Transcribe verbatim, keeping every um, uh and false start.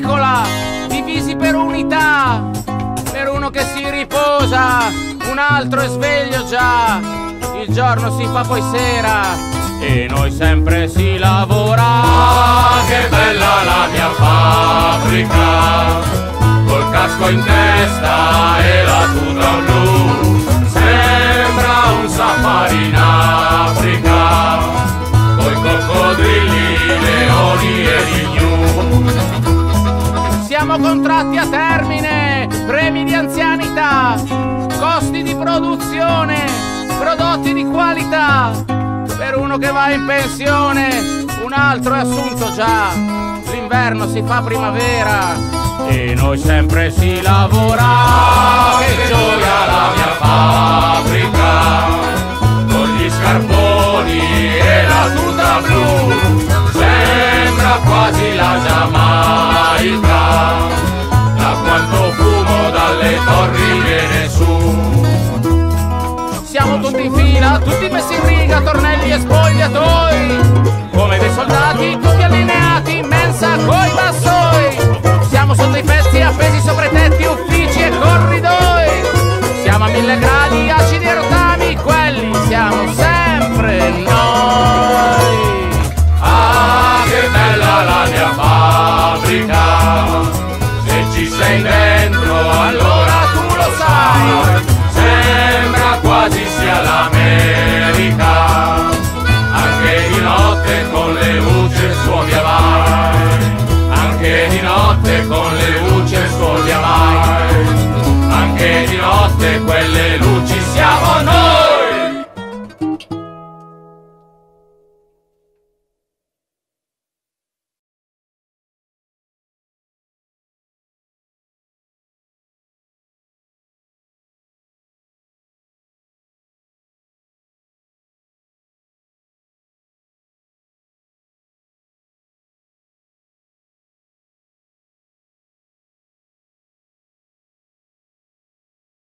piccola, divisi per unità. Per uno che si riposa, un altro è sveglio già. Il giorno si fa poi sera e noi sempre si lavora. Ah, che bella la mia fabbrica, col casco in testa e la tuta blu. Sembra un safari in Africa, coi coccodrilli, leoni e gli gnu. Siamo contratti a termine, premi di anzianità, costi di produzione, prodotti di qualità. Per uno che va in pensione, un altro è assunto già. L'inverno si fa primavera e noi sempre si lavora. Ah, che gioia la mia fabbrica, con gli scarponi e la tuta blu. Sembra quasi la Giamaica, da quanto fumo dalle torri viene su. Siamo tutti in fila, tutti messi in riga, tornelli e spogliatoi, come dei soldati tutti allineati in mensa coi vassoi. Siamo sotto i pezzi appesi sopra i tetti, uffici e corridoi. Siamo a mille gradi, acidi e rotami, quelli siamo sempre noi. Ah, che bella la mia fabbrica, se ci sei dentro allora tu lo sai. Sembra quasi sia l'America, anche di notte con le luci suoni vai. Anche di notte con le luci suoni vai. Anche di notte quelle luci